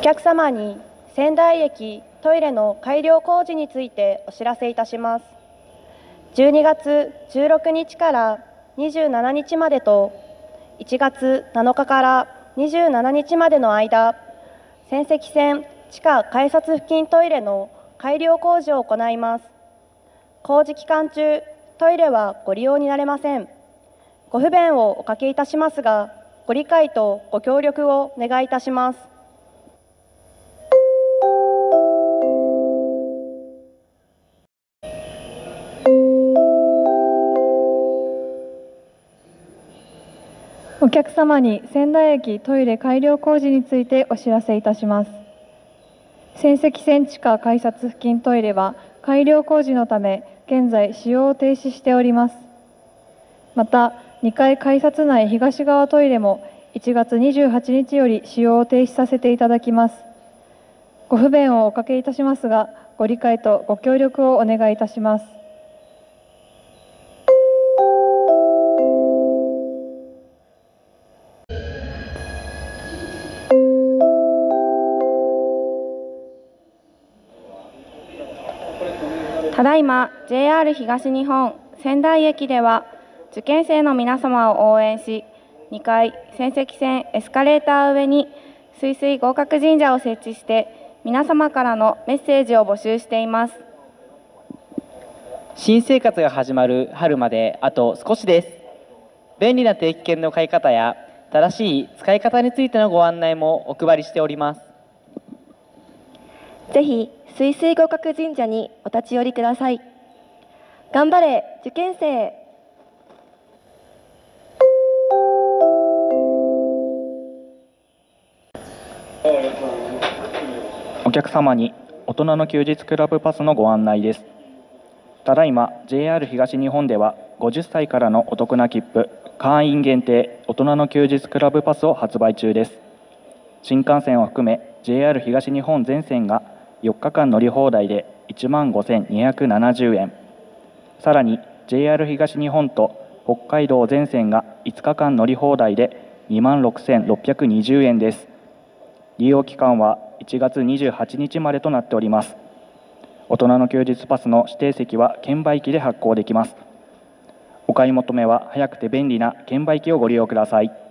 客様に仙台駅トイレの改良工事についてお知らせいたします。12月16日から27日までと1月7日から27日までの間、仙石線地下改札付近トイレの改良工事を行います。工事期間中、トイレはご利用になれません。ご不便をおかけいたしますが、ご理解とご協力をお願いいたします。 お客様に仙台駅トイレ改良工事についてお知らせいたします。仙石線地下改札付近トイレは改良工事のため現在使用を停止しております。また2階改札内東側トイレも1月28日より使用を停止させていただきます。ご不便をおかけいたしますが、ご理解とご協力をお願いいたします。 ただいま JR 東日本仙台駅では受験生の皆様を応援し、2階仙石線エスカレーター上にすいすい合格神社を設置して皆様からのメッセージを募集しています。 新生活が始まる春まであと少しです。便利な定期券の買い方や正しい使い方についてのご案内もお配りしております。 ぜひすいすい合格神社にお立ち寄りください。頑張れ受験生。 お客様に大人の休日クラブパスのご案内です。ただいま JR 東日本では50歳からのお得な切符、会員限定大人の休日クラブパスを発売中です。新幹線を含め JR 東日本全線が4日間乗り放題で15,270円、さらに JR 東日本と北海道全線が5日間乗り放題で26,620円です。利用期間は1月28日までとなっております。大人の休日パスの指定席は券売機で発行できます。お買い求めは早くて便利な券売機をご利用ください。